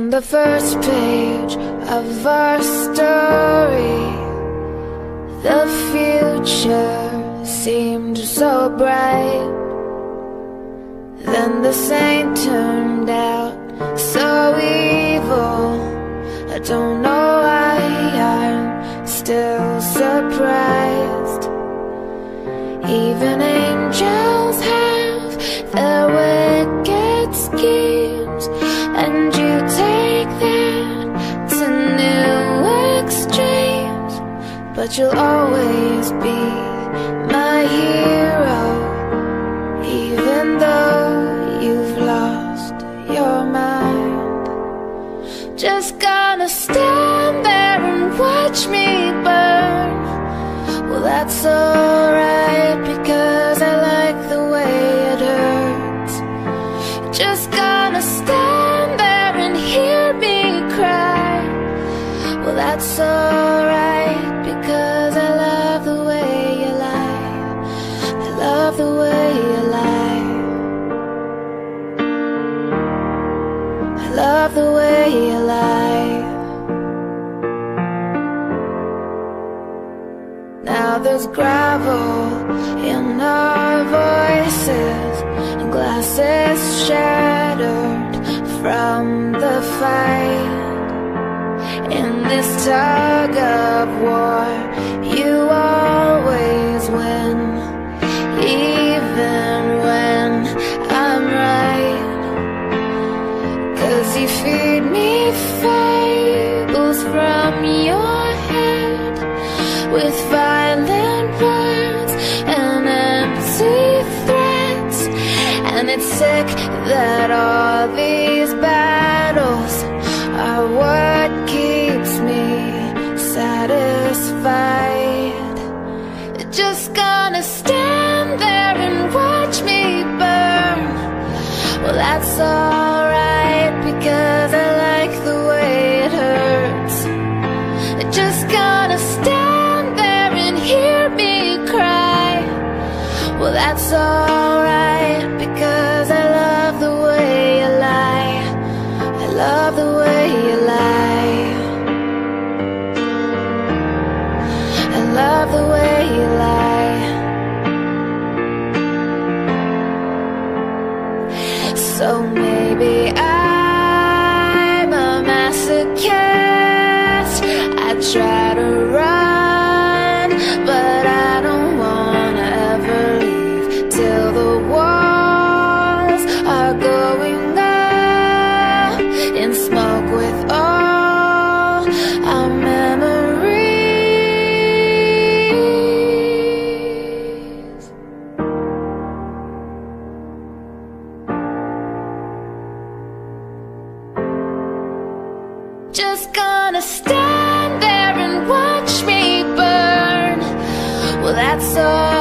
On the first page of our story, the future seemed so bright. Then the saint turned out so evil. I don't know why I'm still surprised. Even angels have their wicked schemes, and you take that to new extremes. But you'll always be my hero, even though you've lost your mind. Just gonna stand there and watch me burn. Well, that's alright, because I like the way it hurts. Just gonna stand there and hear me cry. Well, that's alright, because I love the way you lie. I love the way you lie. I love the way you lie. Now there's gravel in our voices, and glasses shattered from the fight. In this tug of war, you always win, even when I'm right. 'Cause you feed me fables from your head, with violent words and empty threats. And it's sick that all these battles are what keeps me satisfied. Just gonna stand there and watch me burn. Well, that's alright, because I like the way it hurts. Just gonna stand there and hear me cry. Well, that's alright, because I love the way you lie. I love the way you lie. I love the way you lie. So maybe I'm a masochist. I try to run, but I don't wanna ever leave till the walls are going up in smoke with all our memories. Just gonna stand there and watch me burn. Well, that's all.